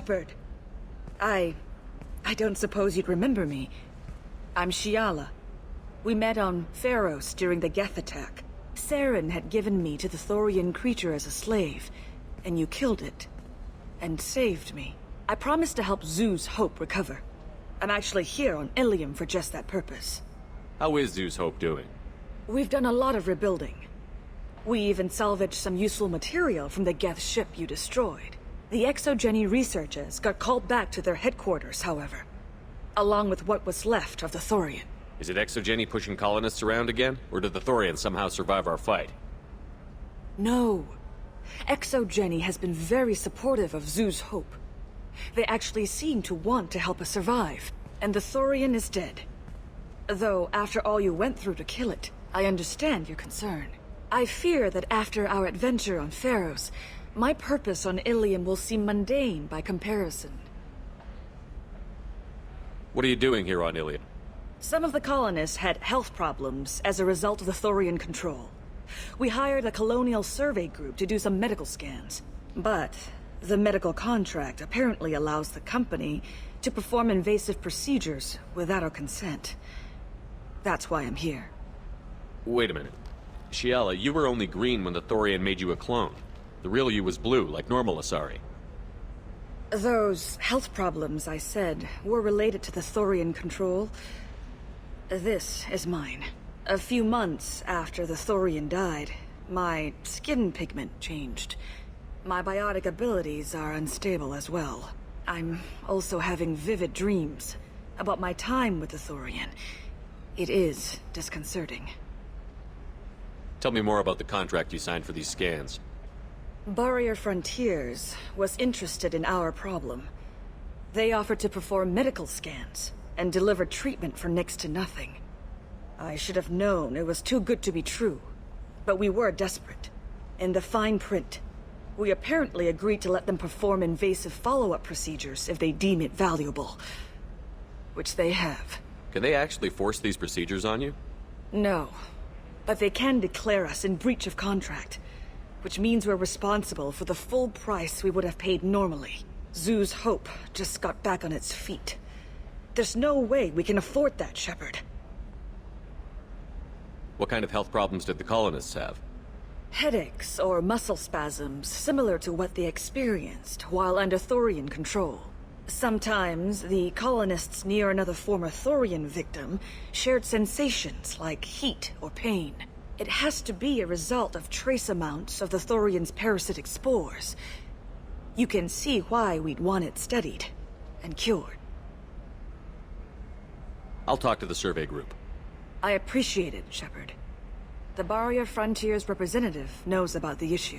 Shepard. I don't suppose you'd remember me. I'm Shiala. We met on Pharos during the Geth attack. Saren had given me to the Thorian creature as a slave, and you killed it. And saved me. I promised to help Zeus Hope recover. I'm actually here on Ilium for just that purpose. How is Zeus Hope doing? We've done a lot of rebuilding. We even salvaged some useful material from the Geth ship you destroyed. The Exogeny researchers got called back to their headquarters, however, along with what was left of the Thorian. Is it Exogeny pushing colonists around again, or did the Thorians somehow survive our fight? No. Exogeny has been very supportive of Zeus Hope. They actually seem to want to help us survive, and the Thorian is dead. Though, after all you went through to kill it, I understand your concern. I fear that after our adventure on Pharos, my purpose on Ilium will seem mundane by comparison. What are you doing here on Ilium? Some of the colonists had health problems as a result of the Thorian control. We hired a colonial survey group to do some medical scans. But the medical contract apparently allows the company to perform invasive procedures without our consent. That's why I'm here. Wait a minute. Shiala, you were only green when the Thorian made you a clone. The real you was blue, like normal Asari. Those health problems I said were related to the Thorian control. This is mine. A few months after the Thorian died, my skin pigment changed. My biotic abilities are unstable as well. I'm also having vivid dreams about my time with the Thorian. It is disconcerting. Tell me more about the contract you signed for these scans. Barrier Frontiers was interested in our problem. They offered to perform medical scans and deliver treatment for next to nothing. I should have known it was too good to be true, but we were desperate. In the fine print, we apparently agreed to let them perform invasive follow-up procedures if they deem it valuable. Which they have. Can they actually force these procedures on you? No, but they can declare us in breach of contract, which means we're responsible for the full price we would have paid normally. Zeus Hope just got back on its feet. There's no way we can afford that, Shepard. What kind of health problems did the colonists have? Headaches or muscle spasms similar to what they experienced while under Thorian control. Sometimes the colonists near another former Thorian victim shared sensations like heat or pain. It has to be a result of trace amounts of the Thorian's parasitic spores. You can see why we'd want it studied and cured. I'll talk to the survey group. I appreciate it, Shepard. The Barrier Frontiers representative knows about the issue.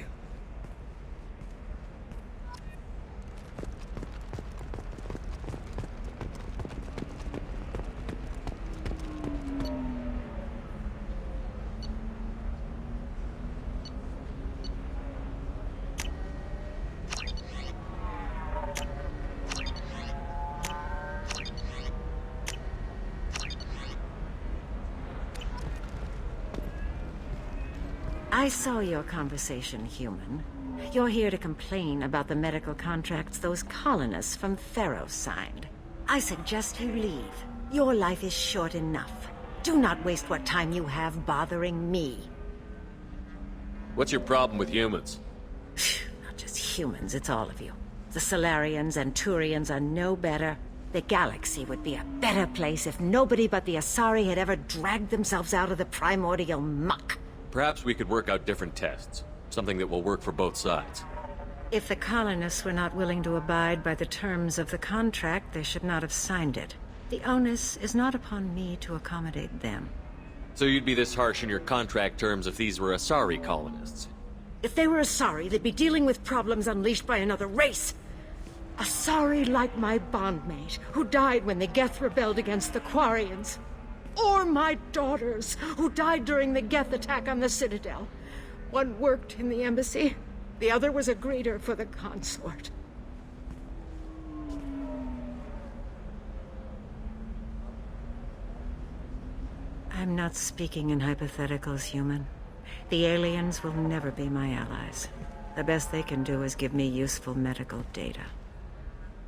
I saw your conversation, human. You're here to complain about the medical contracts those colonists from Pharos signed. I suggest you leave. Your life is short enough. Do not waste what time you have bothering me. What's your problem with humans? Not just humans, it's all of you. The Solarians and Turians are no better. The galaxy would be a better place if nobody but the Asari had ever dragged themselves out of the primordial muck. Perhaps we could work out different tests. Something that will work for both sides. If the colonists were not willing to abide by the terms of the contract, they should not have signed it. The onus is not upon me to accommodate them. So you'd be this harsh in your contract terms if these were Asari colonists? If they were Asari, they'd be dealing with problems unleashed by another race. Asari like my bondmate, who died when the Geth rebelled against the Quarians. Or my daughters, who died during the Geth attack on the Citadel. One worked in the embassy, the other was a greeter for the consort. I'm not speaking in hypotheticals, human. The aliens will never be my allies. The best they can do is give me useful medical data.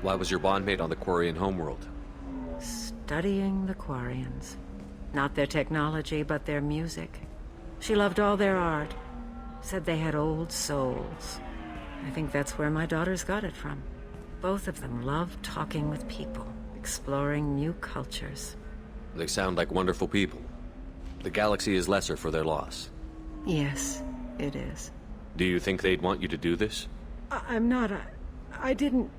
Why was your bondmate on the Quarian homeworld? Studying the Quarians. Not their technology, but their music. She loved all their art. Said they had old souls. I think that's where my daughters got it from. Both of them loved talking with people, exploring new cultures. They sound like wonderful people. The galaxy is lesser for their loss. Yes, it is. Do you think they'd want you to do this? I'm not. I didn't.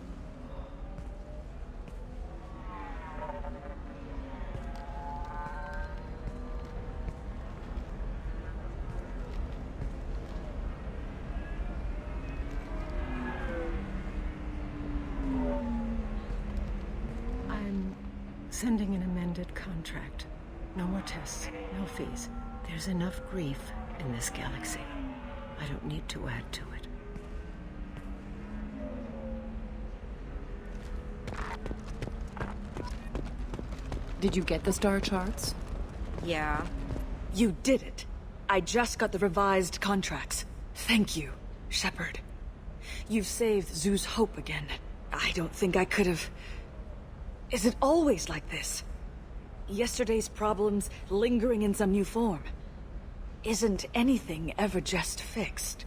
I'm sending an amended contract. No more tests, no fees. There's enough grief in this galaxy. I don't need to add to it. Did you get the star charts? Yeah. You did it. I just got the revised contracts. Thank you, Shepard. You've saved Zoo's hope again. I don't think I could have... Is it always like this? Yesterday's problems lingering in some new form. Isn't anything ever just fixed?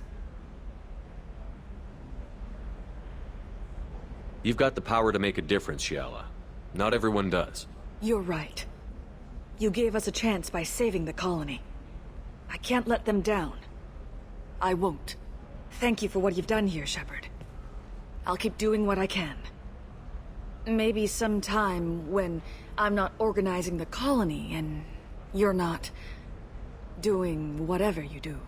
You've got the power to make a difference, Shiala. Not everyone does. You're right. You gave us a chance by saving the colony. I can't let them down. I won't. Thank you for what you've done here, Shepard. I'll keep doing what I can. Maybe sometime when I'm not organizing the colony and you're not doing whatever you do.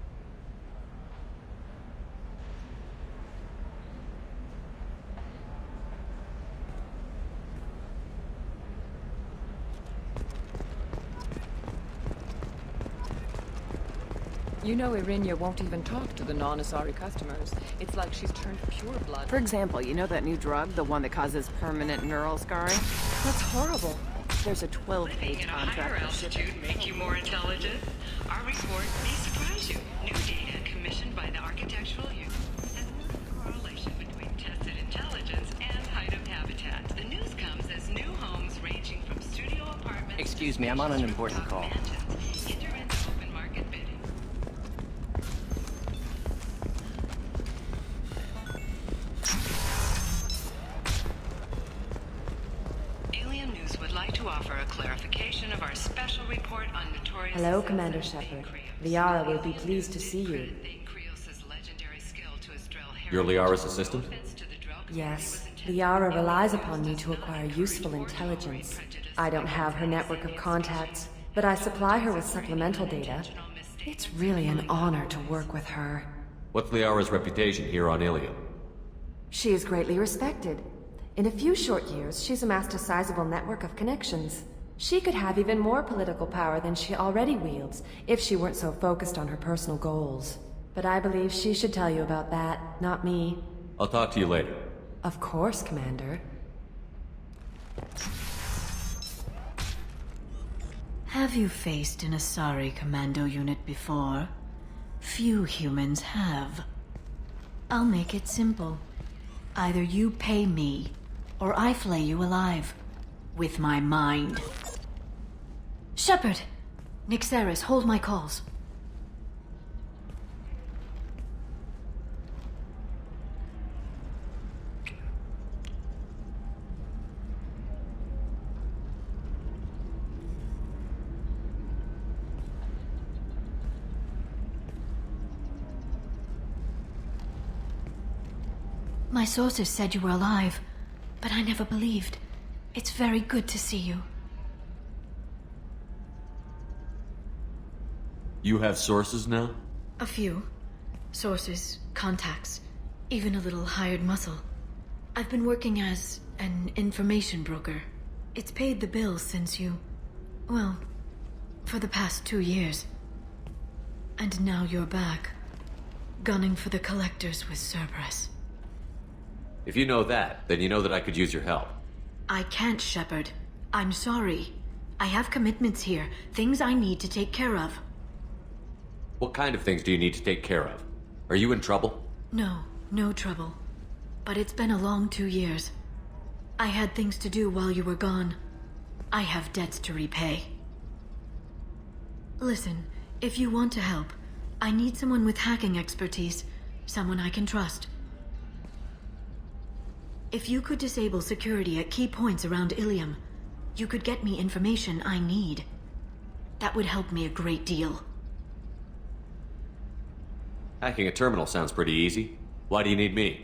You know Irinia won't even talk to the non-Asari customers. It's like she's turned pure blood. For example, you know that new drug, the one that causes permanent neural scarring? That's horrible. There's a 12-page contract for shipping. Make you more intelligent? Our report may surprise you. New data commissioned by the Architectural Union has no correlation between tested intelligence and height of habitat. The news comes as new homes ranging from studio apartments... Excuse me, I'm on an important call. Enter into open market bidding. Alien News would like to offer a clarification of our special report on notorious... Hello, Commander Shepard. Liara will be pleased to see you. You're Liara's assistant? Yes. Liara relies upon me to acquire useful intelligence. I don't have her network of contacts, but I supply her with supplemental data. It's really an honor to work with her. What's Liara's reputation here on Ilium? She is greatly respected. In a few short years, she's amassed a sizable network of connections. She could have even more political power than she already wields, if she weren't so focused on her personal goals. But I believe she should tell you about that, not me. I'll talk to you later. Of course, Commander. Have you faced an Asari commando unit before? Few humans have. I'll make it simple. Either you pay me, or I flay you alive. With my mind. Shepard! Nixeris, hold my calls. My sources said you were alive, but I never believed. It's very good to see you. You have sources now? A few. Sources, contacts, even a little hired muscle. I've been working as an information broker. It's paid the bills since you... well, for the past 2 years. And now you're back, gunning for the collectors with Cerberus. If you know that, then you know that I could use your help. I can't, Shepard. I'm sorry. I have commitments here, things I need to take care of. What kind of things do you need to take care of? Are you in trouble? No, no trouble. but it's been a long 2 years. I had things to do while you were gone. I have debts to repay. Listen, if you want to help, I need someone with hacking expertise, someone I can trust. If you could disable security at key points around Ilium, you could get me information I need. That would help me a great deal. Hacking a terminal sounds pretty easy. Why do you need me?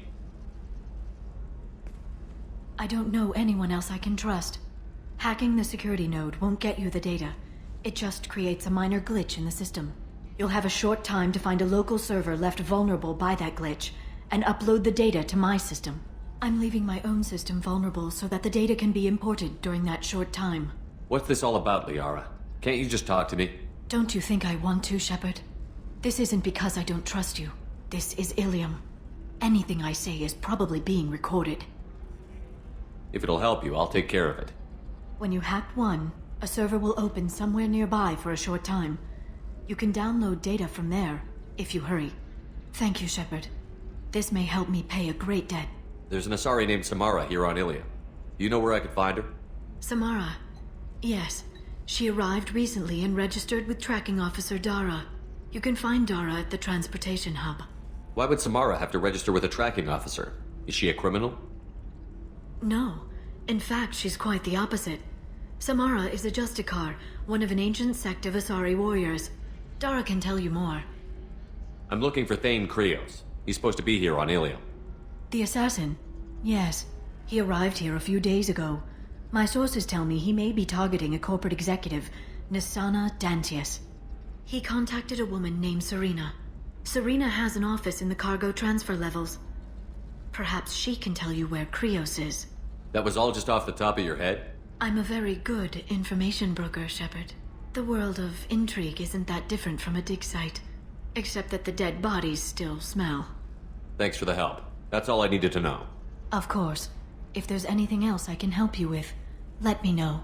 I don't know anyone else I can trust. Hacking the security node won't get you the data. It just creates a minor glitch in the system. You'll have a short time to find a local server left vulnerable by that glitch, and upload the data to my system. I'm leaving my own system vulnerable so that the data can be imported during that short time. What's this all about, Liara? Can't you just talk to me? Don't you think I want to, Shepard? This isn't because I don't trust you. This is Ilium. Anything I say is probably being recorded. If it'll help you, I'll take care of it. When you hack one, a server will open somewhere nearby for a short time. You can download data from there, if you hurry. Thank you, Shepard. This may help me pay a great debt. There's an Asari named Samara here on Ilium. You know where I could find her? Samara? Yes. She arrived recently and registered with Tracking Officer Dara. You can find Dara at the transportation hub. Why would Samara have to register with a tracking officer? Is she a criminal? No. In fact, she's quite the opposite. Samara is a Justicar, one of an ancient sect of Asari warriors. Dara can tell you more. I'm looking for Thane Krios. He's supposed to be here on Ilium. The assassin? Yes. He arrived here a few days ago. My sources tell me he may be targeting a corporate executive, Nisana Dantius. He contacted a woman named Serena. Serena has an office in the cargo transfer levels. Perhaps she can tell you where Krios is. That was all just off the top of your head? I'm a very good information broker, Shepard. The world of intrigue isn't that different from a dig site, except that the dead bodies still smell. Thanks for the help. That's all I needed to know. Of course. If there's anything else I can help you with, let me know.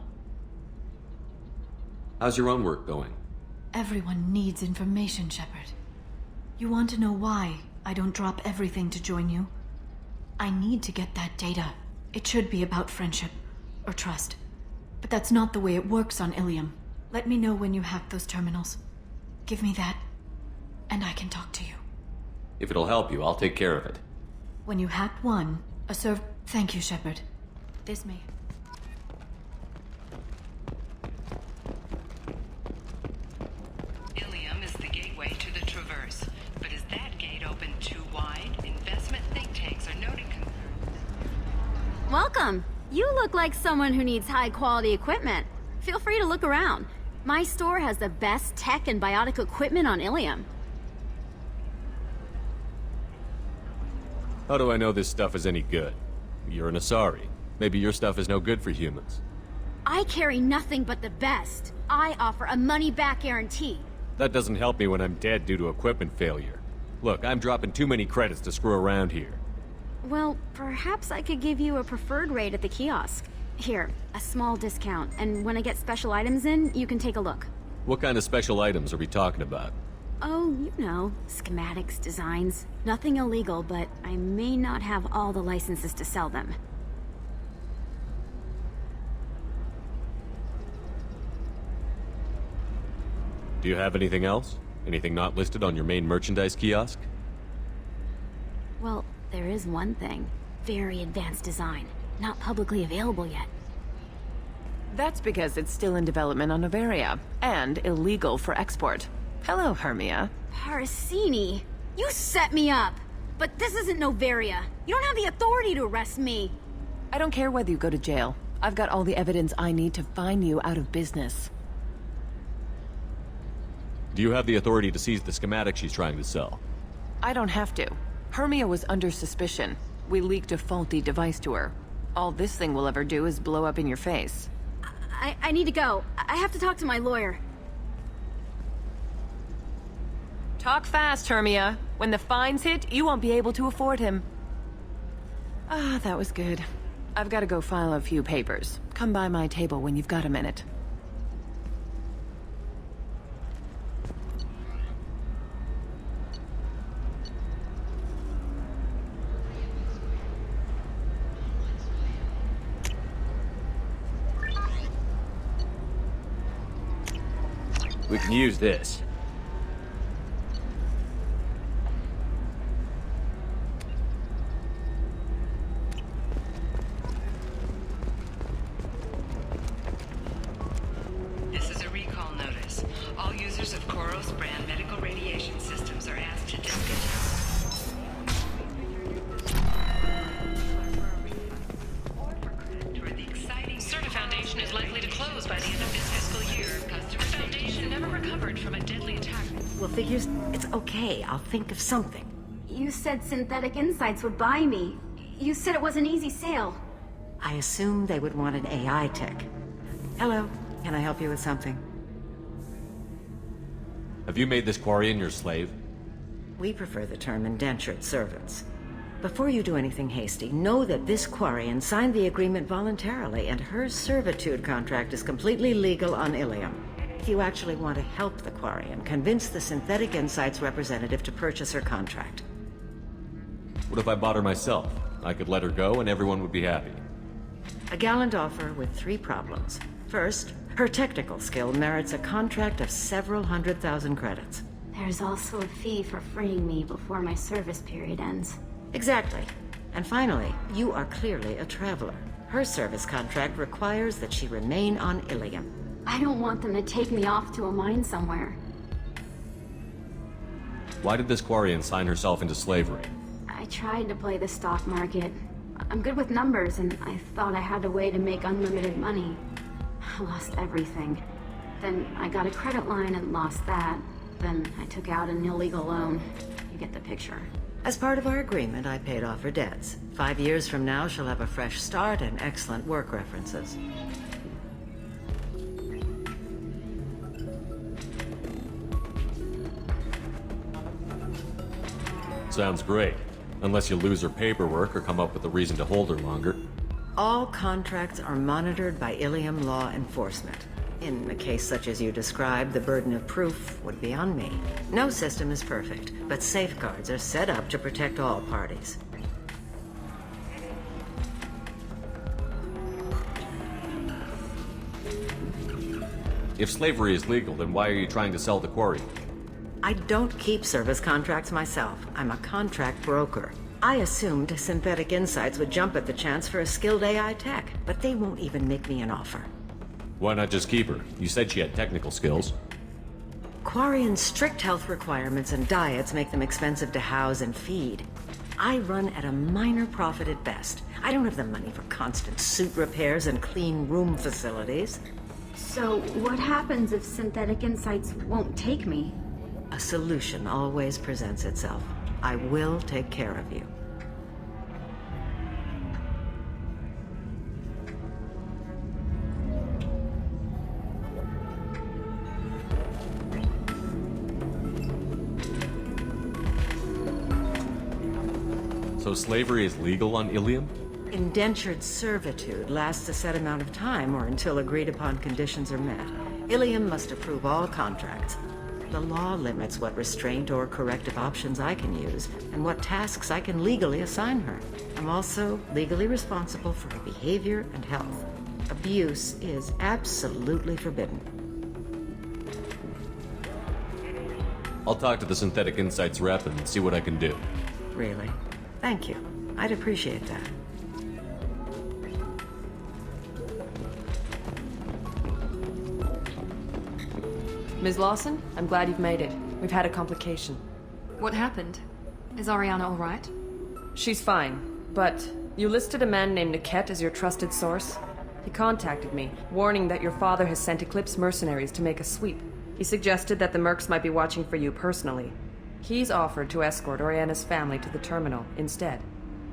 How's your own work going? Everyone needs information, Shepard. You want to know why I don't drop everything to join you? I need to get that data. It should be about friendship, or trust. But that's not the way it works on Ilium. Let me know when you hack those terminals. Give me that, and I can talk to you. If it'll help you, I'll take care of it. When you hack one, a serv... Thank you, Shepard. This may... Ilium is the gateway to the Traverse. But is that gate open too wide? Investment think tanks are noting concerns. Welcome. You look like someone who needs high-quality equipment. Feel free to look around. My store has the best tech and biotic equipment on Ilium. How do I know this stuff is any good? You're an Asari. Maybe your stuff is no good for humans. I carry nothing but the best. I offer a money-back guarantee. That doesn't help me when I'm dead due to equipment failure. Look, I'm dropping too many credits to screw around here. Well, perhaps I could give you a preferred rate at the kiosk. Here, a small discount, and when I get special items in, you can take a look. What kind of special items are we talking about? Oh, you know, schematics, designs. Nothing illegal, but I may not have all the licenses to sell them. Do you have anything else? Anything not listed on your main merchandise kiosk? Well, there is one thing. Very advanced design. Not publicly available yet. That's because it's still in development on Novaria, and illegal for export. Hello, Hermia. Parsini, you set me up! But this isn't Novaria. You don't have the authority to arrest me. I don't care whether you go to jail. I've got all the evidence I need to find you out of business. Do you have the authority to seize the schematic she's trying to sell? I don't have to. Hermia was under suspicion. We leaked a faulty device to her. All this thing will ever do is blow up in your face. I need to go. I have to talk to my lawyer. Talk fast, Hermia. When the fines hit, you won't be able to afford him. Ah, that was good. I've got to go file a few papers. Come by my table when you've got a minute. We can use this. This is a recall notice. All users of Koros brand medical radiation systems are asked to discontinue. Certa Foundation is likely to close by the end of this fiscal year. Customer Foundation never recovered from a deadly attack. Well, figures, it's okay. I'll think of something. You said Synthetic Insights would buy me. You said it was an easy sale. I assumed they would want an AI tech. Hello, can I help you with something? Have you made this Quarian your slave? We prefer the term indentured servants. Before you do anything hasty, know that this Quarian signed the agreement voluntarily, and her servitude contract is completely legal on Ilium. If you actually want to help the Quarian, convince the Synthetic Insights representative to purchase her contract. What if I bought her myself? I could let her go and everyone would be happy. A gallant offer with 3 problems. First, her technical skill merits a contract of several 100,000 credits. There's also a fee for freeing me before my service period ends. Exactly. And finally, you are clearly a traveler. Her service contract requires that she remain on Ilium. I don't want them to take me off to a mine somewhere. Why did this Quarian sign herself into slavery? I tried to play the stock market. I'm good with numbers, and I thought I had a way to make unlimited money. I lost everything. Then I got a credit line and lost that. Then I took out an illegal loan. You get the picture. As part of our agreement, I paid off her debts. 5 years from now, she'll have a fresh start and excellent work references. Sounds great. Unless you lose her paperwork or come up with a reason to hold her longer. All contracts are monitored by Ilium law enforcement. In a case such as you described, the burden of proof would be on me. No system is perfect, but safeguards are set up to protect all parties. If slavery is legal, then why are you trying to sell the quarry? I don't keep service contracts myself. I'm a contract broker. I assumed Synthetic Insights would jump at the chance for a skilled AI tech, but they won't even make me an offer. Why not just keep her? You said she had technical skills. Quarian's strict health requirements and diets make them expensive to house and feed. I run at a minor profit at best. I don't have the money for constant suit repairs and clean room facilities. So, what happens if Synthetic Insights won't take me? A solution always presents itself. I will take care of you. So slavery is legal on Ilium? Indentured servitude lasts a set amount of time or until agreed upon conditions are met. Ilium must approve all contracts. The law limits what restraint or corrective options I can use and what tasks I can legally assign her. I'm also legally responsible for her behavior and health. Abuse is absolutely forbidden. I'll talk to the Synthetic Insights rep and see what I can do. Really? Thank you. I'd appreciate that. Ms. Lawson, I'm glad you've made it. We've had a complication. What happened? Is Ariana all right? She's fine, but you listed a man named Niket as your trusted source. He contacted me, warning that your father has sent Eclipse mercenaries to make a sweep. He suggested that the Mercs might be watching for you personally. He's offered to escort Oriana's family to the terminal instead.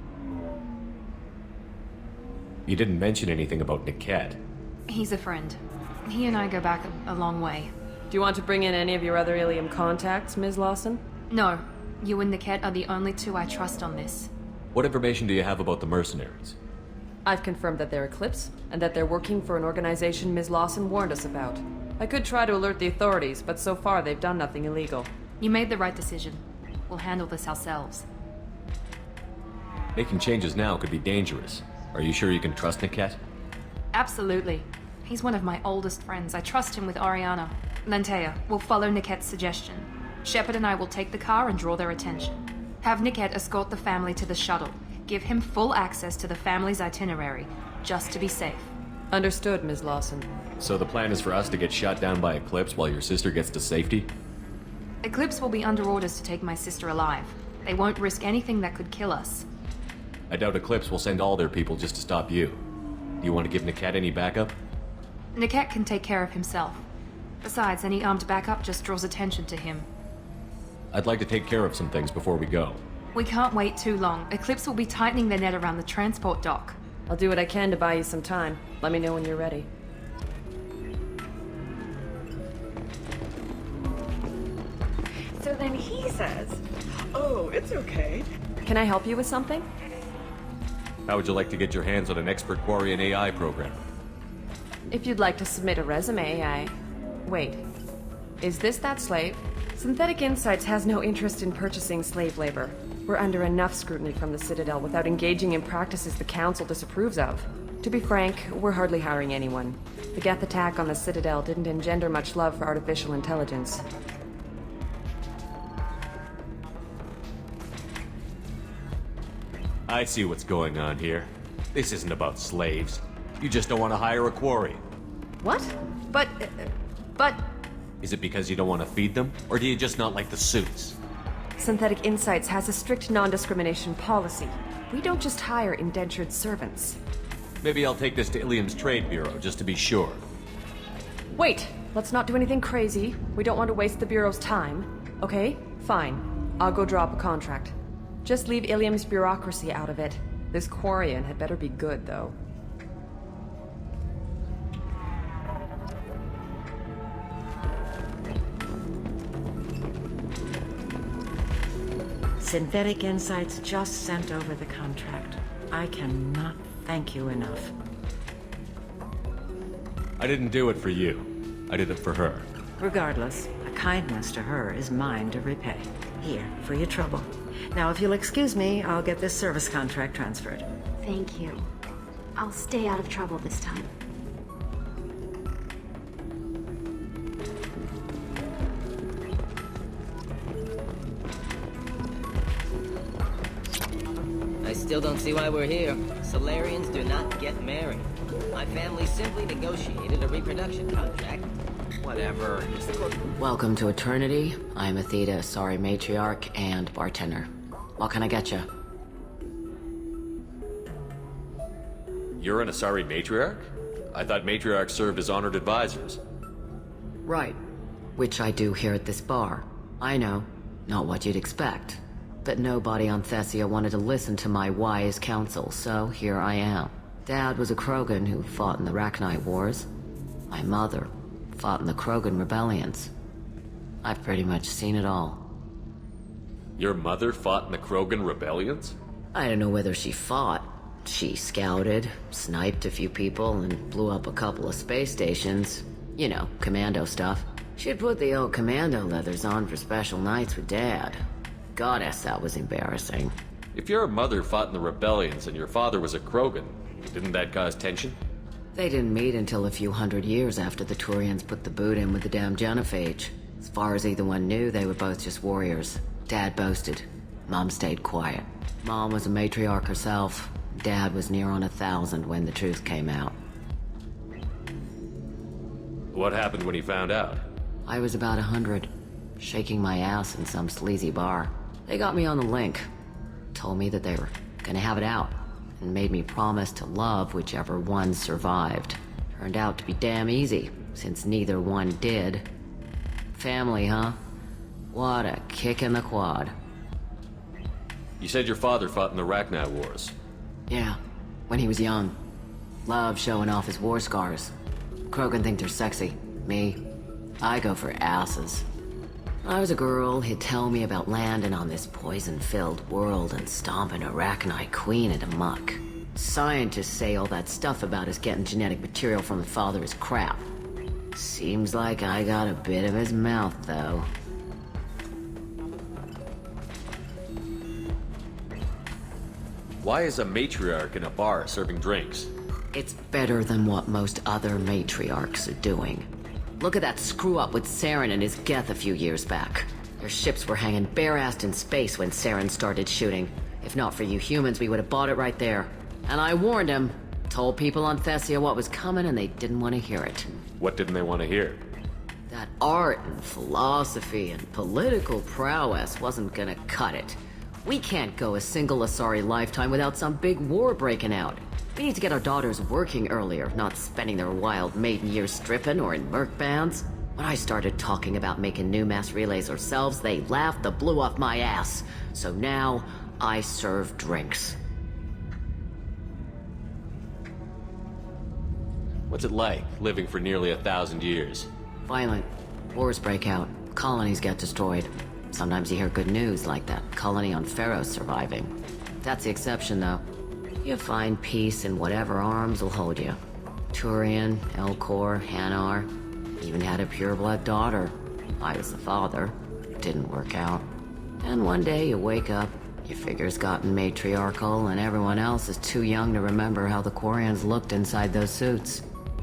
You didn't mention anything about Niket. He's a friend. He and I go back a long way. Do you want to bring in any of your other Ilium contacts, Ms. Lawson? No. You and Niket are the only two I trust on this. What information do you have about the mercenaries? I've confirmed that they're Eclipse, and that they're working for an organization Ms. Lawson warned us about. I could try to alert the authorities, but so far they've done nothing illegal. You made the right decision. We'll handle this ourselves. Making changes now could be dangerous. Are you sure you can trust Niket? Absolutely. He's one of my oldest friends. I trust him with Ariana. Lantea, we'll follow Nickette's suggestion. Shepard and I will take the car and draw their attention. Have Nickette escort the family to the shuttle. Give him full access to the family's itinerary, just to be safe. Understood, Ms. Lawson. So the plan is for us to get shot down by Eclipse while your sister gets to safety? Eclipse will be under orders to take my sister alive. They won't risk anything that could kill us. I doubt Eclipse will send all their people just to stop you. Do you want to give Nickette any backup? Nickette can take care of himself. Besides, any armed backup just draws attention to him. I'd like to take care of some things before we go. We can't wait too long. Eclipse will be tightening their net around the transport dock. I'll do what I can to buy you some time. Let me know when you're ready. So then he says, "Oh, it's okay." Can I help you with something? How would you like to get your hands on an expert Quarian AI program? If you'd like to submit a resume, Wait. Is this that slave? Synthetic Insights has no interest in purchasing slave labor. We're under enough scrutiny from the Citadel without engaging in practices the Council disapproves of. To be frank, we're hardly hiring anyone. The Geth attack on the Citadel didn't engender much love for artificial intelligence. I see what's going on here. This isn't about slaves. You just don't want to hire a quarry. What? But... Is it because you don't want to feed them? Or do you just not like the suits? Synthetic Insights has a strict non-discrimination policy. We don't just hire indentured servants. Maybe I'll take this to Ilium's Trade Bureau, just to be sure. Wait! Let's not do anything crazy. We don't want to waste the Bureau's time. Okay? Fine. I'll go draw up a contract. Just leave Ilium's bureaucracy out of it. This Quarian had better be good, though. Synthetic Insights just sent over the contract. I cannot thank you enough. I didn't do it for you. I did it for her. Regardless, a kindness to her is mine to repay. Here, for your trouble. Now, if you'll excuse me, I'll get this service contract transferred. Thank you. I'll stay out of trouble this time. I still don't see why we're here. Solarians do not get married. My family simply negotiated a reproduction contract. Whatever. Welcome to Eternity. I'm Athena, sorry matriarch and bartender. What can I get you? You're an Asari matriarch? I thought matriarchs served as honored advisors. Right. Which I do here at this bar. I know. Not what you'd expect. But nobody on Thessia wanted to listen to my wise counsel, so here I am. Dad was a Krogan who fought in the Rachni Wars. My mother fought in the Krogan rebellions. I've pretty much seen it all. Your mother fought in the Krogan rebellions? I don't know whether she fought. She scouted, sniped a few people, and blew up a couple of space stations. You know, commando stuff. She'd put the old commando leathers on for special nights with Dad. Goddess, that was embarrassing. If your mother fought in the rebellions and your father was a Krogan, didn't that cause tension? They didn't meet until a few hundred years after the Turians put the boot in with the damn genophage. As far as either one knew, they were both just warriors. Dad boasted. Mom stayed quiet. Mom was a matriarch herself. Dad was near on 1,000 when the truth came out. What happened when he found out? I was about 100, shaking my ass in some sleazy bar. They got me on the link. Told me that they were gonna have it out, and made me promise to love whichever one survived. Turned out to be damn easy, since neither one did. Family, huh? What a kick in the quad. You said your father fought in the Rachni Wars. Yeah, when he was young. Loved showing off his war scars. Krogan think they're sexy. Me, I go for asses. When I was a girl, he'd tell me about landing on this poison-filled world and stomping a Rachni queen into muck. Scientists say all that stuff about us getting genetic material from the father is crap. Seems like I got a bit of his mouth, though. Why is a matriarch in a bar serving drinks? It's better than what most other matriarchs are doing. Look at that screw-up with Saren and his Geth a few years back. Their ships were hanging bare-assed in space when Saren started shooting. If not for you humans, we would have bought it right there. And I warned him. Told people on Thessia what was coming, and they didn't want to hear it. What didn't they want to hear? That art and philosophy and political prowess wasn't gonna cut it. We can't go a single Asari lifetime without some big war breaking out. We need to get our daughters working earlier, not spending their wild maiden years stripping or in merc bands. When I started talking about making new mass relays ourselves, they laughed the blue off my ass. So now, I serve drinks. What's it like, living for nearly 1,000 years? Violent. Wars break out. Colonies get destroyed. Sometimes you hear good news, like that colony on Pharaoh surviving. That's the exception, though. You find peace in whatever arms will hold you. Turian, Elcor, Hanar. Even had a pureblood daughter. I was the father. Didn't work out. And one day you wake up, your figure's gotten matriarchal, and everyone else is too young to remember how the Quarians looked inside those suits.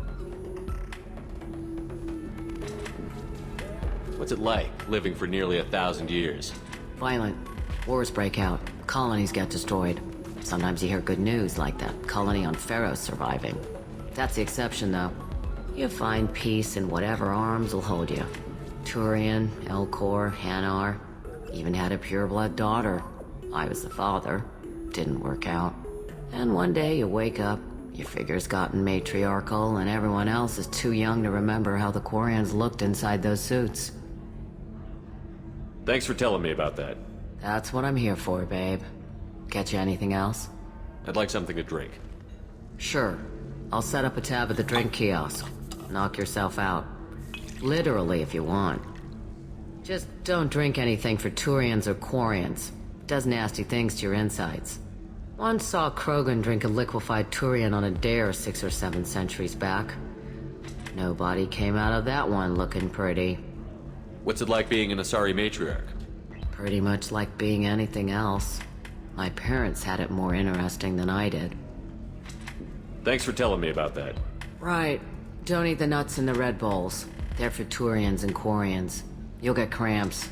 What's it like, living for nearly 1,000 years? Violent. Wars break out. Colonies get destroyed. Sometimes you hear good news, like that colony on Pharaoh surviving. That's the exception, though. You find peace in whatever arms will hold you. Turian, Elcor, Hanar. Even had a pureblood daughter. I was the father. Didn't work out. And one day you wake up, your figure's gotten matriarchal, and everyone else is too young to remember how the Quarians looked inside those suits. Thanks for telling me about that. That's what I'm here for, babe. Get you anything else? I'd like something to drink. Sure. I'll set up a tab at the drink kiosk. Knock yourself out. Literally, if you want. Just don't drink anything for Turians or Quarians. Does nasty things to your insides. Once saw Krogan drink a liquefied Turian on a dare 6 or 7 centuries back. Nobody came out of that one looking pretty. What's it like being an Asari matriarch? Pretty much like being anything else. My parents had it more interesting than I did. Thanks for telling me about that. Right. Don't eat the nuts in the Red Bowls. They're for Turians and Quarians. You'll get cramps.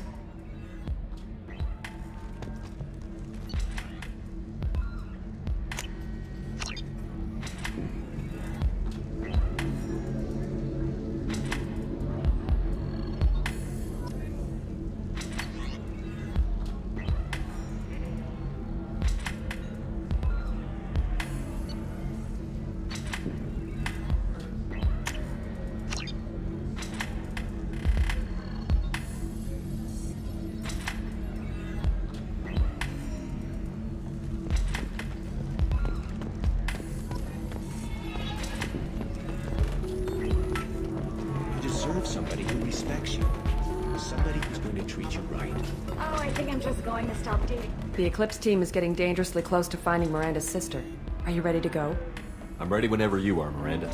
Somebody who respects you. Somebody who's going to treat you right. Oh, I think I'm just going to stop dating. The Eclipse team is getting dangerously close to finding Miranda's sister. Are you ready to go? I'm ready whenever you are, Miranda.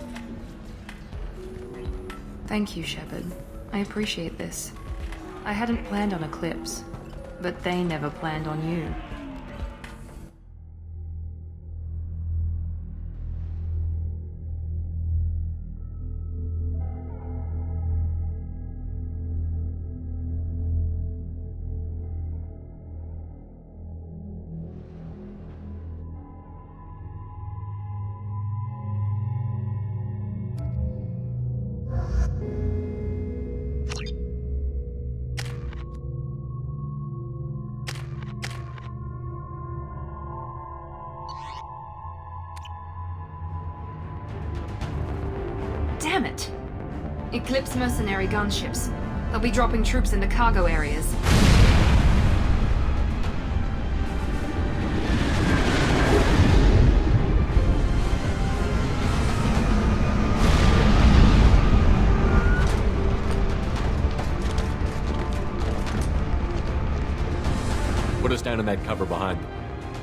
Thank you, Shepard. I appreciate this. I hadn't planned on Eclipse, but they never planned on you. Damn it! Eclipse mercenary gunships. They'll be dropping troops into cargo areas. Put us down in that cover behind them.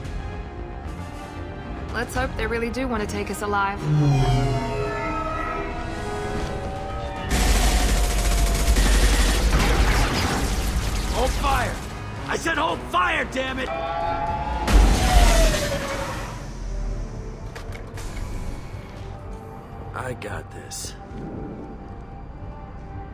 Let's hope they really do want to take us alive. Hold fire! I said hold fire, damn it! I got this.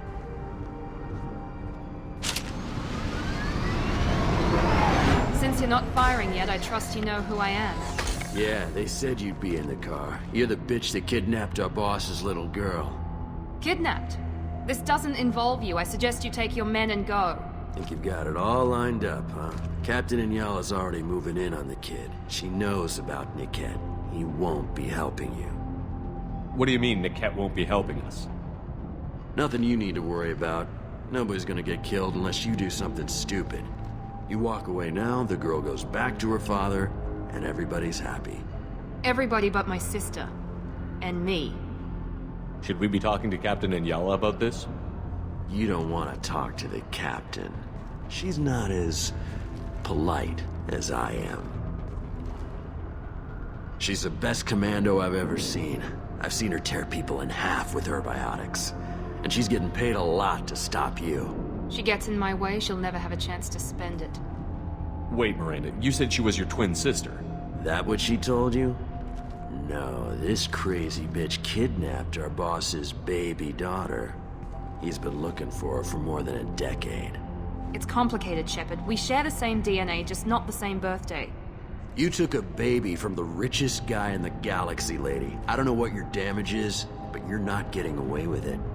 firing yet, I trust you know who I am. Yeah, they said you'd be in the car. You're the bitch that kidnapped our boss's little girl. Kidnapped? This doesn't involve you. I suggest you take your men and go. Think you've got it all lined up, huh? Captain Inyala's already moving in on the kid. She knows about Niket. He won't be helping you. What do you mean Niket won't be helping us? Nothing you need to worry about. Nobody's gonna get killed unless you do something stupid. You walk away now, the girl goes back to her father, and everybody's happy. Everybody but my sister. And me. Should we be talking to Captain Inyala about this? You don't want to talk to the captain. She's not as polite as I am. She's the best commando I've ever seen. I've seen her tear people in half with her biotics. And she's getting paid a lot to stop you. She gets in my way, she'll never have a chance to spend it. Wait, Miranda, you said she was your twin sister. That what she told you? No, this crazy bitch kidnapped our boss's baby daughter. He's been looking for her for more than a decade. It's complicated, Shepard. We share the same DNA, just not the same birthday. You took a baby from the richest guy in the galaxy, lady. I don't know what your damage is, but you're not getting away with it.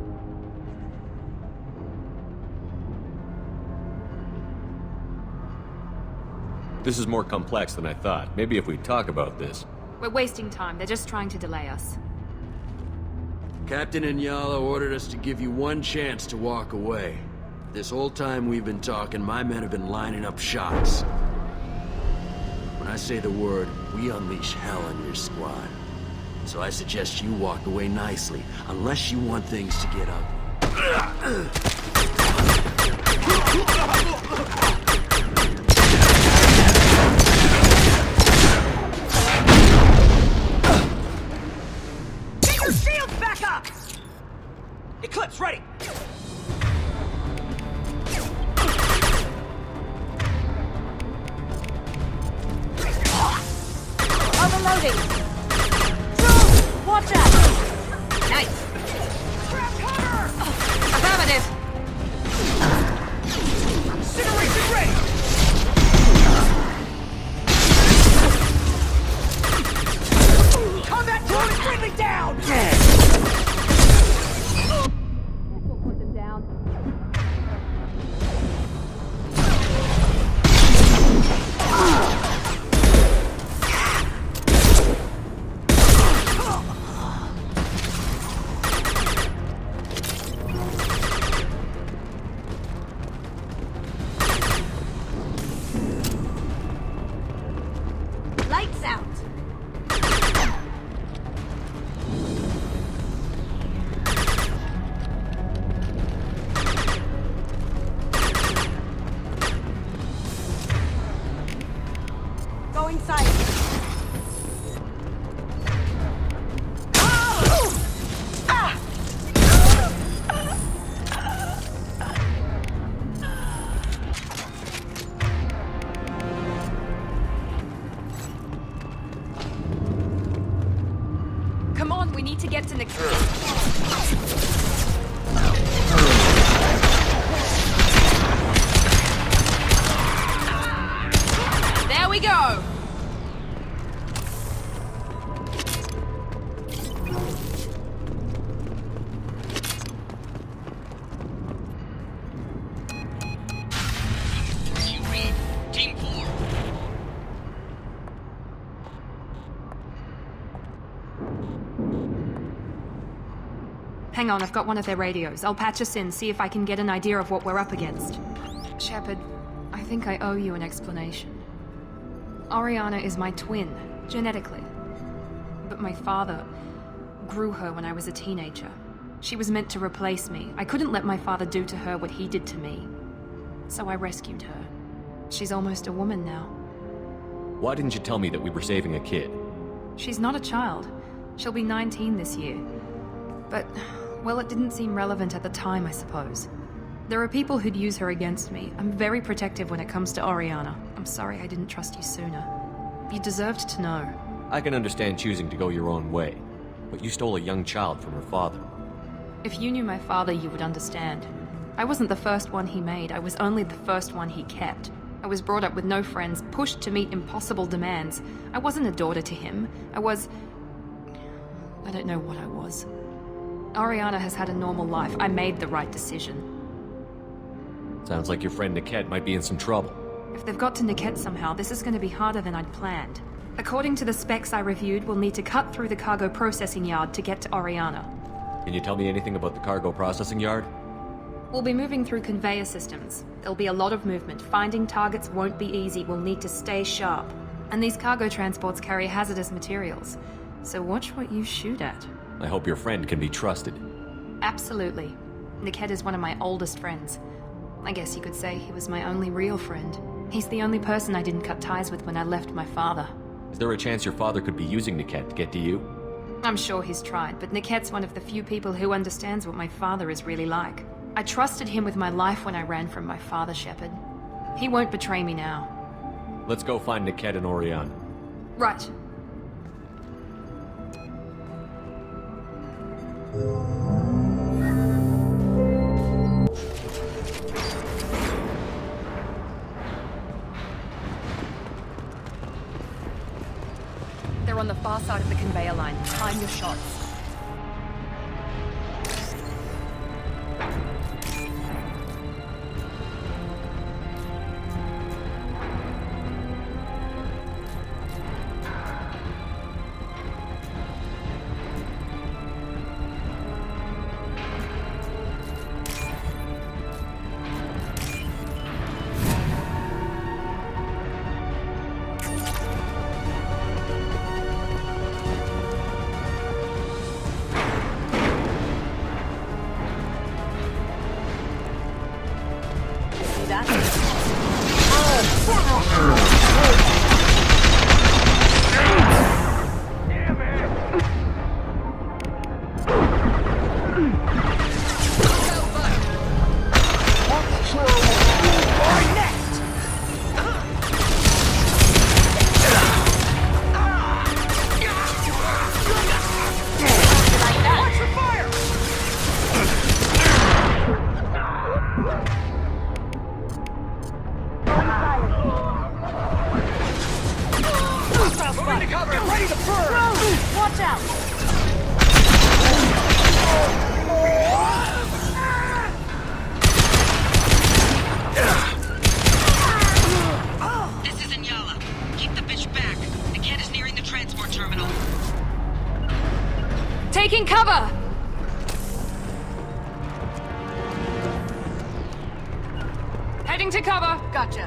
This is more complex than I thought. Maybe if we talk about this. We're wasting time. They're just trying to delay us. Captain Inyala ordered us to give you one chance to walk away. This whole time we've been talking, my men have been lining up shots. When I say the word, we unleash hell on your squad. So I suggest you walk away nicely, unless you want things to get ugly. Get your shields back up! Eclipse ready! Overloading! Jules! Watch out! Nice! Grab cover! Affirmative! Incineration ready! Combat drone is friendly down! We'll put them down. Lights out! Going silent. Come on, we need to get to the... There we go! You read. Team 4. Hang on, I've got one of their radios. I'll patch us in, see if I can get an idea of what we're up against. Shepard, I think I owe you an explanation. Oriana is my twin, genetically. But my father grew her when I was a teenager. She was meant to replace me. I couldn't let my father do to her what he did to me. So I rescued her. She's almost a woman now. Why didn't you tell me that we were saving a kid? She's not a child. She'll be 19 this year. But, well, it didn't seem relevant at the time, I suppose. There are people who'd use her against me. I'm very protective when it comes to Oriana. I'm sorry I didn't trust you sooner. You deserved to know. I can understand choosing to go your own way, but you stole a young child from her father. If you knew my father, you would understand. I wasn't the first one he made. I was only the first one he kept. I was brought up with no friends, pushed to meet impossible demands. I wasn't a daughter to him. I don't know what I was. Ariana has had a normal life. I made the right decision. Sounds like your friend Niket might be in some trouble. If they've got to Niket somehow, this is going to be harder than I'd planned. According to the specs I reviewed, we'll need to cut through the cargo processing yard to get to Ariana. Can you tell me anything about the cargo processing yard? We'll be moving through conveyor systems. There'll be a lot of movement. Finding targets won't be easy. We'll need to stay sharp. And these cargo transports carry hazardous materials. So watch what you shoot at. I hope your friend can be trusted. Absolutely. Niket is one of my oldest friends. I guess you could say he was my only real friend. He's the only person I didn't cut ties with when I left my father. Is there a chance your father could be using Niket to get to you? I'm sure he's tried, but Niket's one of the few people who understands what my father is really like. I trusted him with my life when I ran from my father, Shepard. He won't betray me now. Let's go find Niket and Oriana. Right. They're on the far side of the conveyor line. Time your shots. Taking cover! Heading to cover. Gotcha.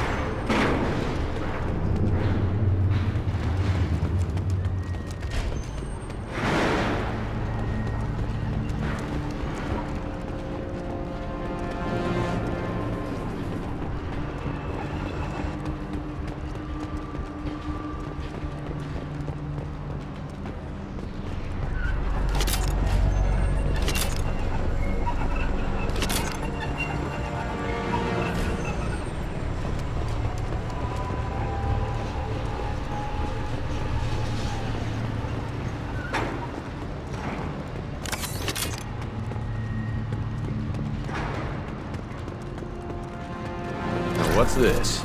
What's this?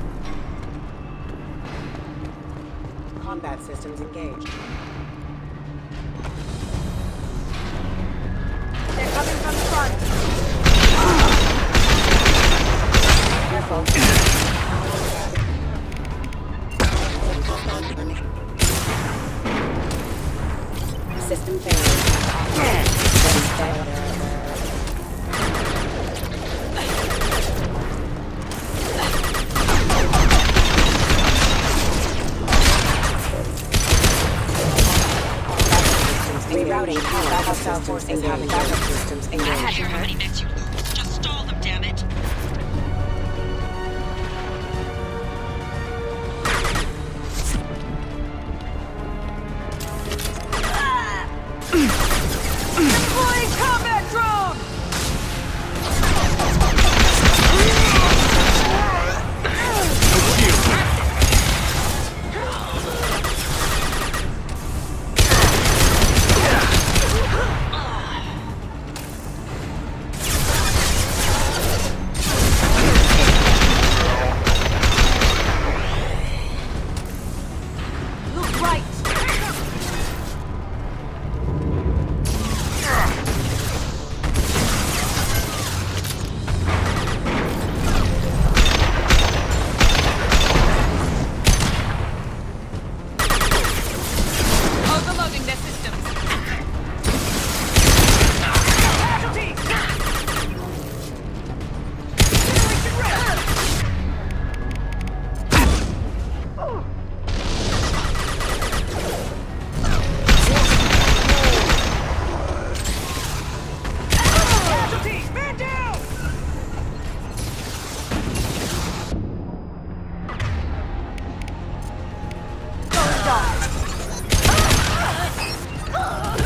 Combat systems engaged. They're coming from the front. Careful. System failure. Rerouting power. Hostile forces have backup systems engaged. I don't care how many mechs you lose. Just stall them, damn it. Deploying combat drone!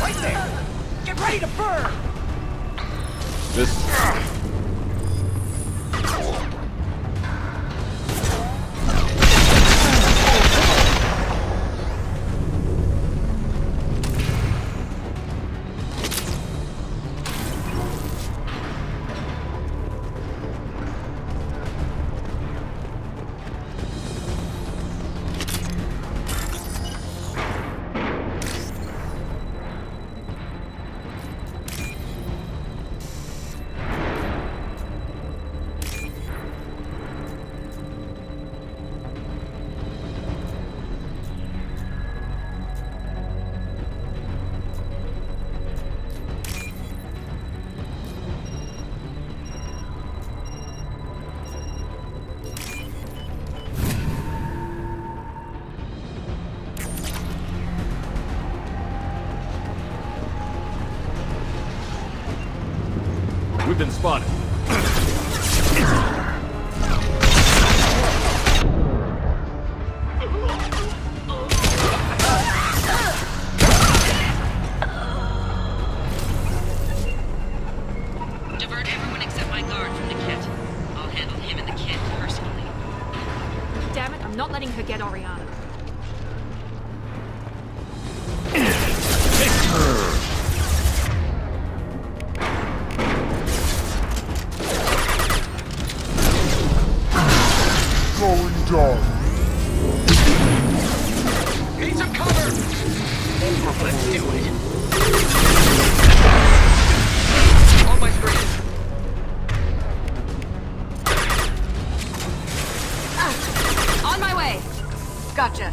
Right there! Get ready to burn! This... We've been spotted. Divert everyone except my guard from the kit. I'll handle him and the kid personally. Damn it, I'm not letting her get Oriana. Going down. Need some cover! Let's do it! On my screen. On my way! Gotcha.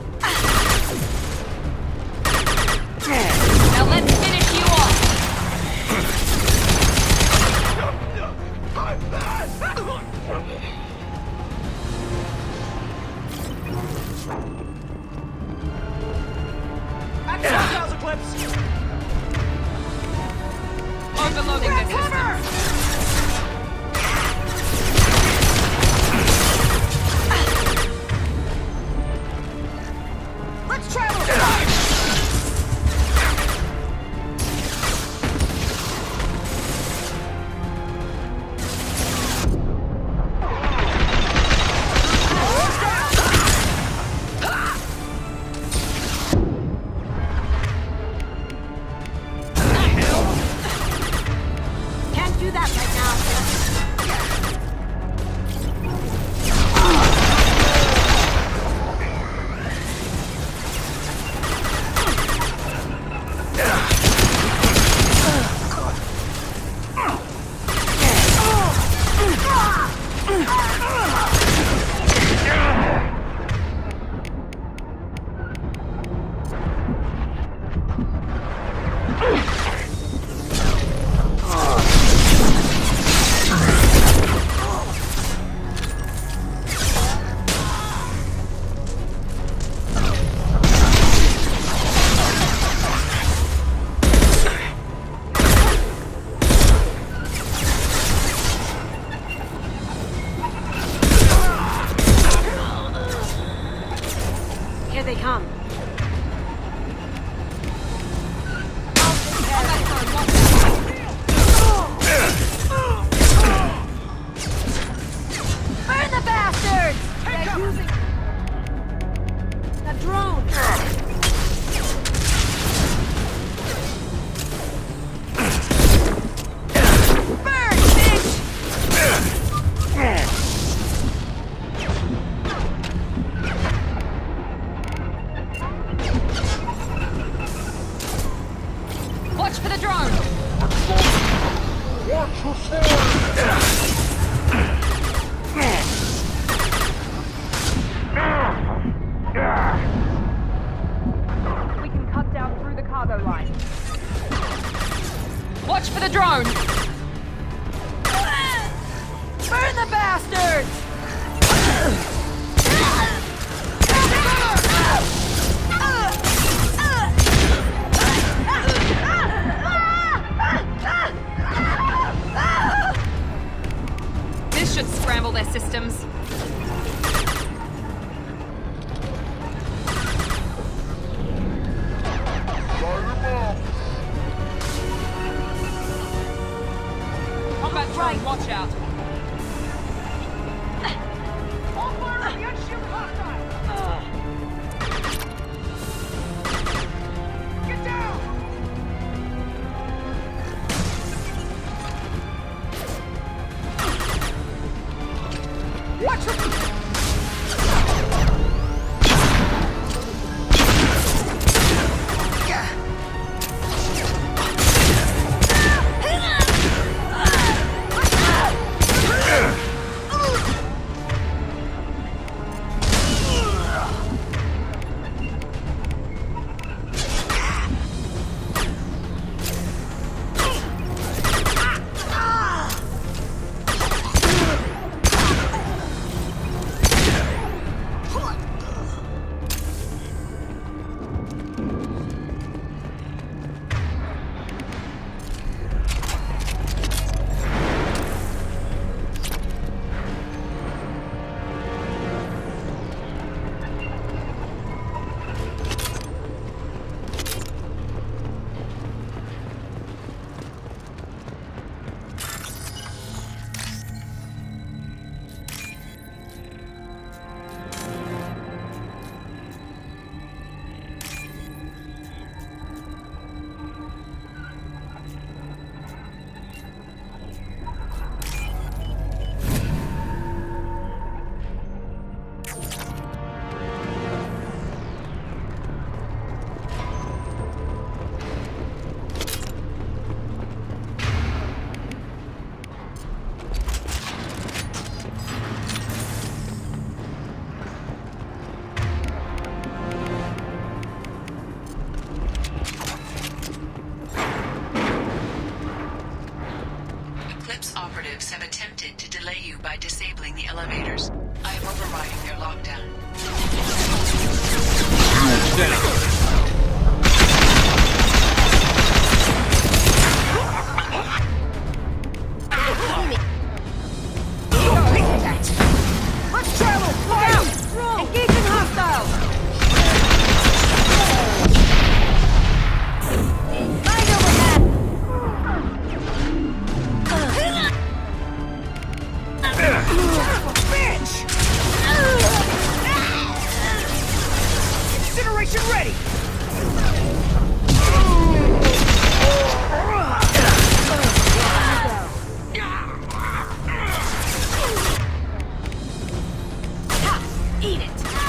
Now let's finish you off! How's Eclipse? Overloading the system. Let's travel! Can't do that right now. Here they come. Burn the bastards! They're using the drone. Burn, bitch! Watch for the drone! Watch your sword! We can cut down through the cargo line. Watch for the drone! Burn the bastards! This should scramble their systems. Light him up! lockdown. Let's travel! Look out! Engaging hostiles! Find overhead! Bitch! Incineration ready! Eat it!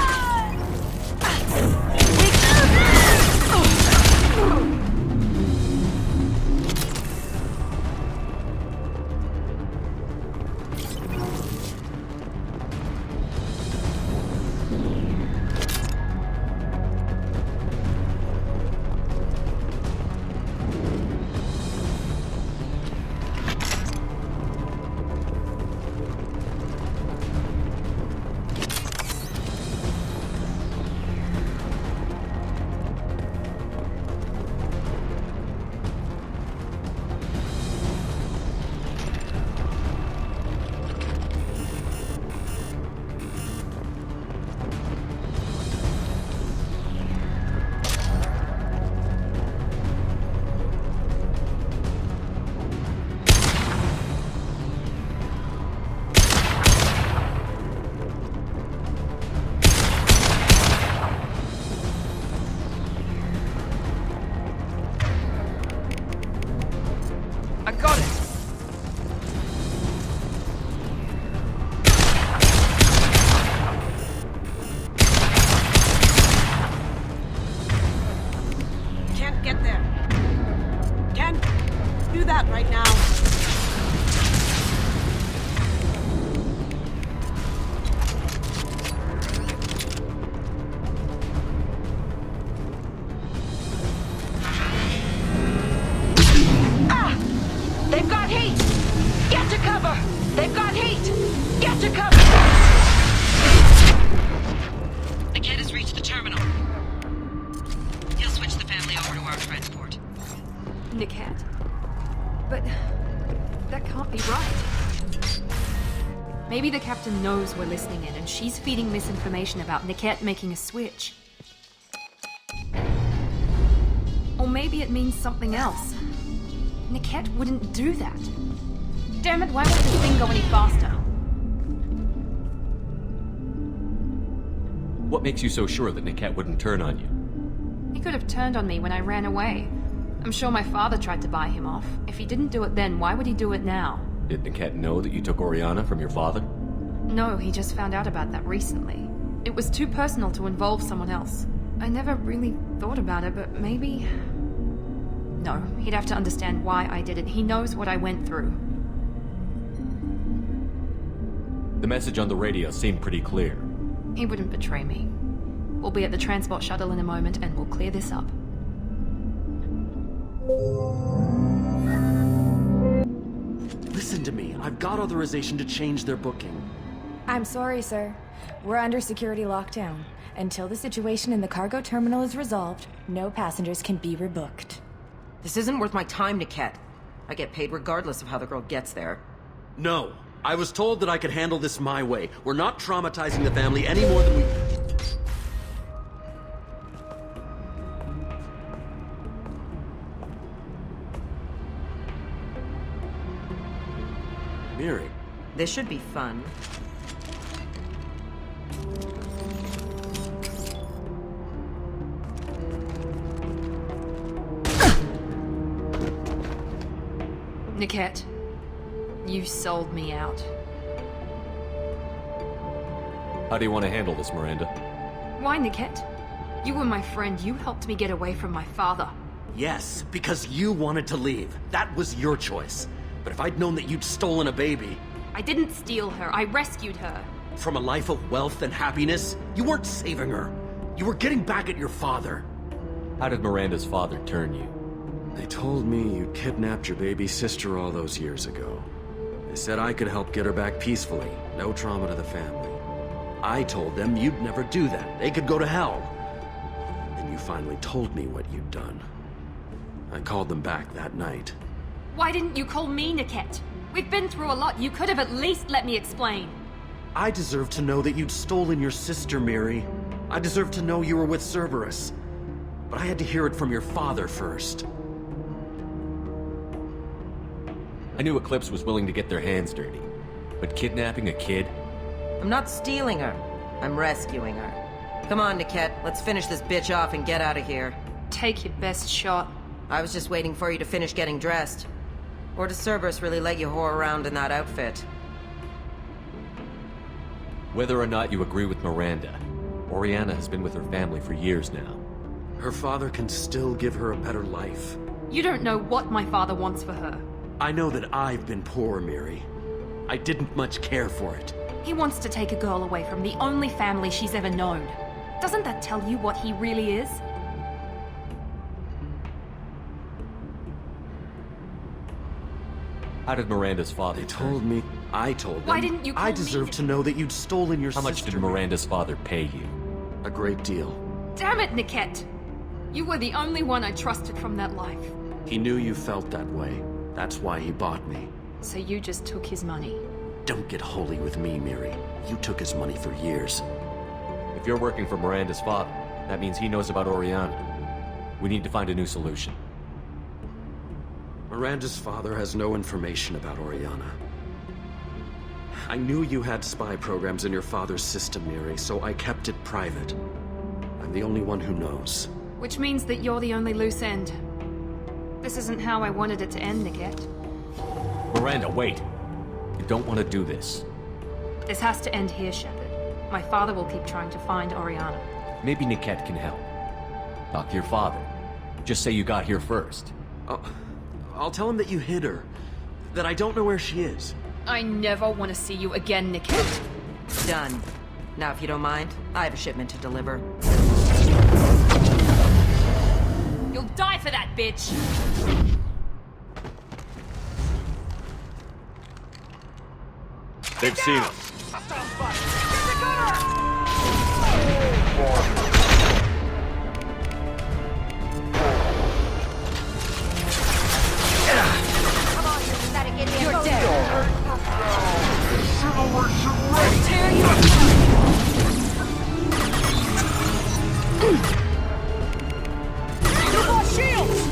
I got it! Can't get there. Can't do that right now. They've got heat! Get to cover! They've got heat! Get to cover! The kid has reached the terminal. He'll switch the family over to our transport. Niket. But that can't be right. Maybe the captain knows we're listening in and she's feeding misinformation about Niket making a switch. Or maybe it means something else. Niket wouldn't do that. Damn it, why won't this thing go any faster? What makes you so sure that Niket wouldn't turn on you? He could have turned on me when I ran away. I'm sure my father tried to buy him off. If he didn't do it then, why would he do it now? Did Niket know that you took Oriana from your father? No, he just found out about that recently. It was too personal to involve someone else. I never really thought about it, but maybe... No, he'd have to understand why I did it. He knows what I went through. The message on the radio seemed pretty clear. He wouldn't betray me. We'll be at the transport shuttle in a moment and we'll clear this up. Listen to me. I've got authorization to change their booking. I'm sorry, sir. We're under security lockdown. Until the situation in the cargo terminal is resolved, no passengers can be rebooked. This isn't worth my time, Niket. I get paid regardless of how the girl gets there. No. I was told that I could handle this my way. We're not traumatizing the family any more than we... Miri. This should be fun. Niket, you sold me out. How do you want to handle this, Miranda? Why, Niket? You were my friend. You helped me get away from my father. Yes, because you wanted to leave. That was your choice. But if I'd known that you'd stolen a baby... I didn't steal her. I rescued her. From a life of wealth and happiness, you weren't saving her. You were getting back at your father. How did Miranda's father turn you? They told me you kidnapped your baby sister all those years ago. They said I could help get her back peacefully. No trauma to the family. I told them you'd never do that. They could go to hell. Then you finally told me what you'd done. I called them back that night. Why didn't you call me, Niket? We've been through a lot. You could have at least let me explain. I deserve to know that you'd stolen your sister, Miri. I deserve to know you were with Cerberus. But I had to hear it from your father first. I knew Eclipse was willing to get their hands dirty. But kidnapping a kid? I'm not stealing her. I'm rescuing her. Come on, Niket. Let's finish this bitch off and get out of here. Take your best shot. I was just waiting for you to finish getting dressed. Or does Cerberus really let you whore around in that outfit? Whether or not you agree with Miranda, Oriana has been with her family for years now. Her father can still give her a better life. You don't know what my father wants for her. I know that I've been poor, Miri. I didn't much care for it. He wants to take a girl away from the only family she's ever known. Doesn't that tell you what he really is? How did Miranda's father told me. I told them. Why didn't you call I deserve to know that you'd stolen your sister. How much did Miranda's father pay you? A great deal. Damn it, Niket! You were the only one I trusted from that life. He knew you felt that way. That's why he bought me. So you just took his money? Don't get holy with me, Miri. You took his money for years. If you're working for Miranda's father, that means he knows about Oriana. We need to find a new solution. Miranda's father has no information about Oriana. I knew you had spy programs in your father's system, Miri, so I kept it private. I'm the only one who knows. Which means that you're the only loose end. This isn't how I wanted it to end, Niket. Miranda, wait! You don't want to do this. This has to end here, Shepard. My father will keep trying to find Oriana. Maybe Niket can help. Talk to your father. Just say you got here first. I'll tell him that you hid her. That I don't know where she is. I never want to see you again, Niket. Done. Now, if you don't mind, I have a shipment to deliver. You'll die for that, bitch! They've seen us. You're dead. Ready. Tear you apart. You lost shields.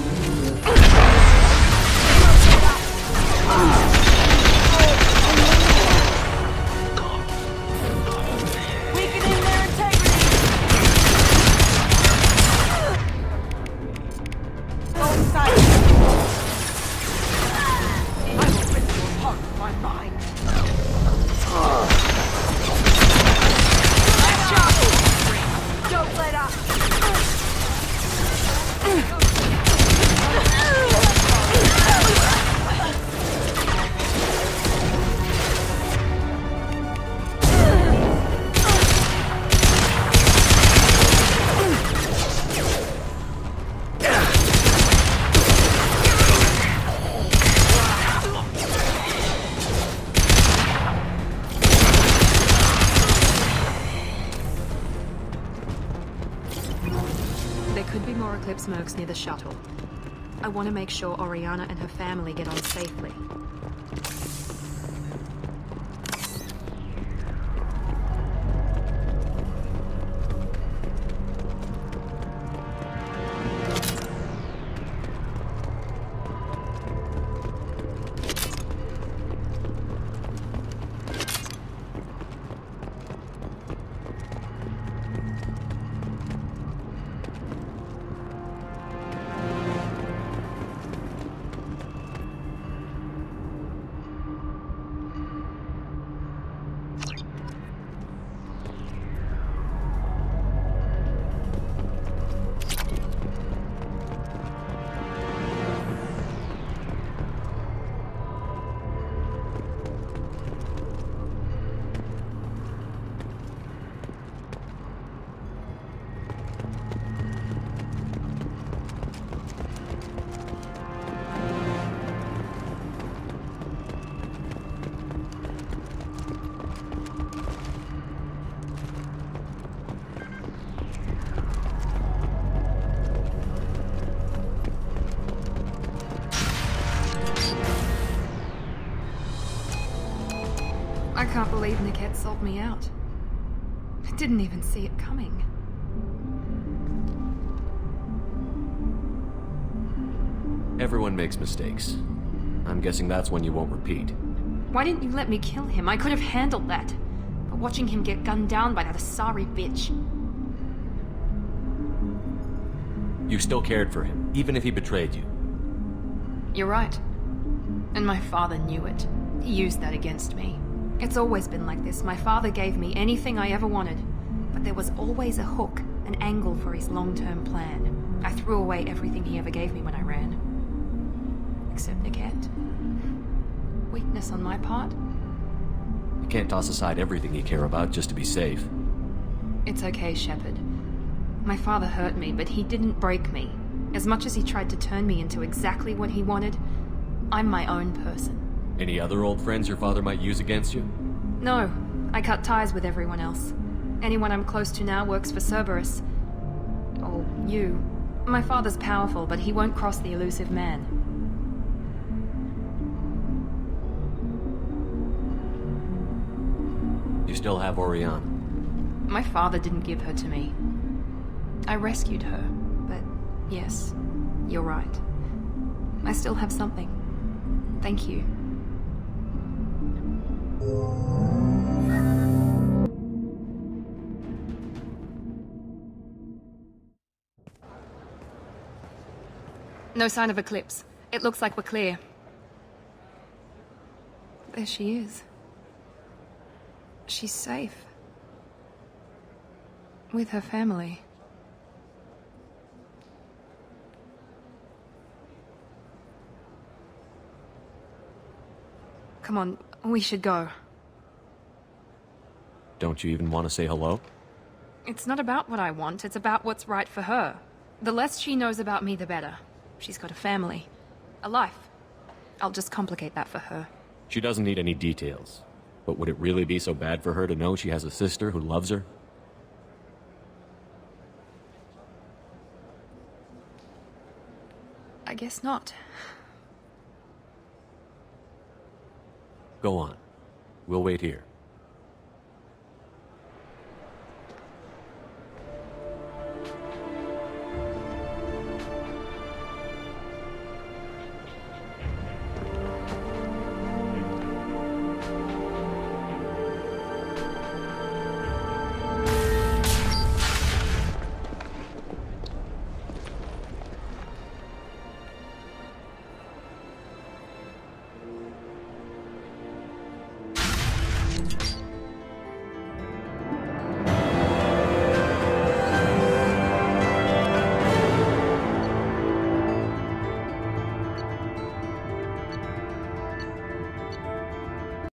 Weakening their integrity. Go inside. My mind. Don't let up. Eclipse Mercs near the shuttle. I want to make sure Oriana and her family get on safely. can't believe Niket sold me out. I didn't even see it coming. Everyone makes mistakes. I'm guessing that's one you won't repeat. Why didn't you let me kill him? I could have handled that. But watching him get gunned down by that Asari bitch. You still cared for him, even if he betrayed you. You're right. And my father knew it. He used that against me. It's always been like this. My father gave me anything I ever wanted. But there was always a hook, an angle for his long-term plan. I threw away everything he ever gave me when I ran. Except Niket. Weakness on my part? You can't toss aside everything you care about just to be safe. It's okay, Shepard. My father hurt me, but he didn't break me. As much as he tried to turn me into exactly what he wanted, I'm my own person. Any other old friends your father might use against you? No, I cut ties with everyone else. Anyone I'm close to now works for Cerberus. Or you. My father's powerful, but he won't cross the elusive man. You still have Oriana. My father didn't give her to me. I rescued her, but yes, you're right. I still have something. Thank you. No sign of Eclipse. It looks like we're clear. There she is. She's safe. With her family. Come on, we should go. Don't you even want to say hello? It's not about what I want, it's about what's right for her. The less she knows about me, the better. She's got a family. A life. I'll just complicate that for her. She doesn't need any details. But would it really be so bad for her to know she has a sister who loves her? I guess not. Go on. We'll wait here.